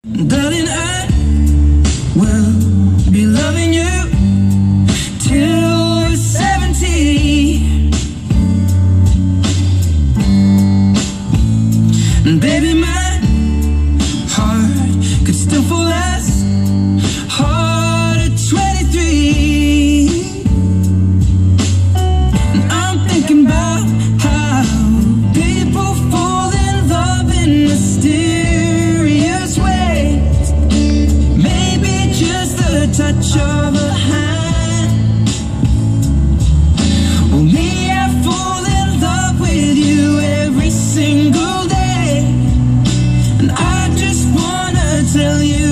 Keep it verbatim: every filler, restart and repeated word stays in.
Darling, I will be loving you till we're seventy. And baby, my heart could still fall as hard at twenty-three. And I'm thinking about how people fall in love in mysterious ways. Maybe just the touch of a hand. Well, me, I fall in love with you every single day. And I just wanna tell you